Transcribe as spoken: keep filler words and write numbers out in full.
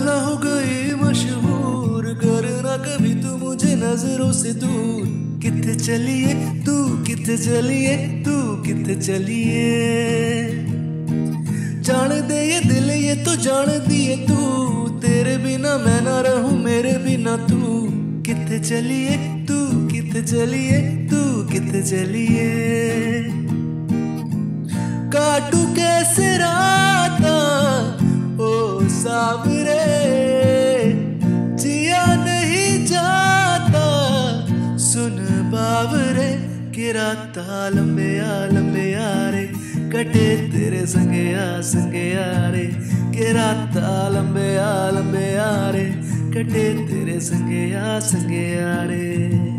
ना हो गई मशहूर, करना कभी तू मुझे नजरों से दूर। किथे चलिए तू, किथे चलिए तू, किथे चलिए। जान दे ये दिल ये तो जान दिए तू, तेरे बिना मैं ना रहूं मेरे बिना तू। किथे चलिए तू, किथे चलिए तू, किथे चलिए। काटू कैसे राता ओ सावरे, जिया नहीं जाता सुन बावरे। कि राता लंबे आ लंबे यारे, कटे तेरे संगे आ संगे यारे। कि राता लंबे आ लंबे यारे, कटे तेरे संगे आ संगे यारे।